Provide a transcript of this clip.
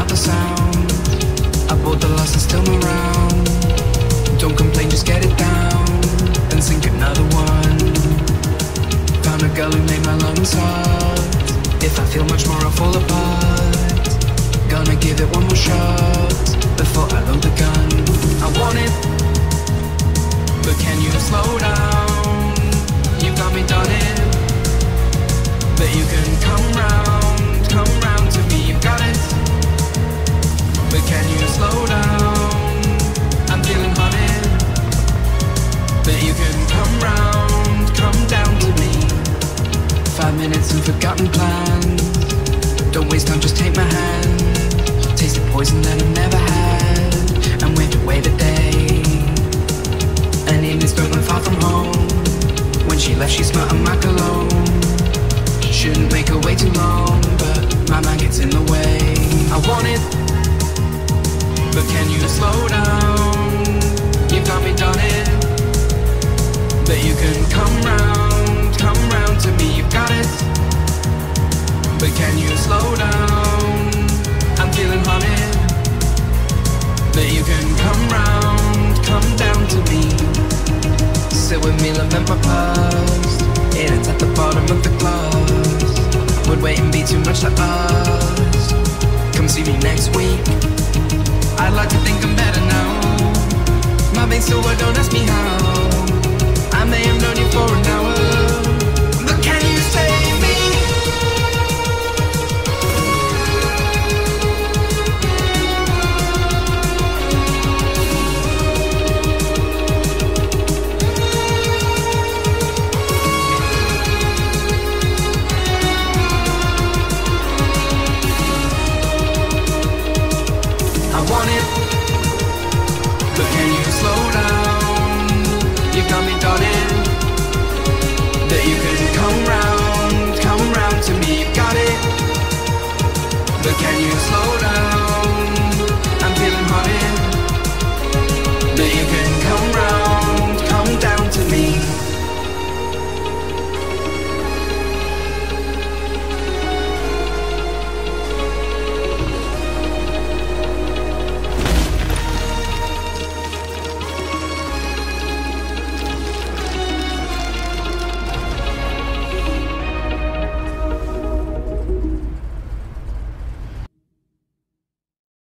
out the sound. I bought the loss and still around. Don't complain, just get it down and sink another one. Found a girl who made my lungs hard. If I feel much more, I'll fall apart. Gonna give it one more shot before I load the gun. I want it, but can you slow down? You got me done it, but you can come round to me. You've got it, but can you slow down? I'm feeling haunted, but you can come down to me. 5 minutes and forgotten plans. Don't waste time, just take my hand. Taste the poison that I've never had, and waved away the day. An evening spent when far from home. When she left, she smelled of my cologne. Shouldn't make her wait too long, but my mind gets in the way. I want it, but can you slow down? You've got me done it, but you can come round to me. You've got it, but can you slow down? I'm feeling haunted, but you can come down to me. Sit with me, lament my past. It's at the bottom of the glass. Would wait and be too much to ask. Come see me next week. I'd like to think I'm better now. My veins still work, don't ask me how. I may have known you for a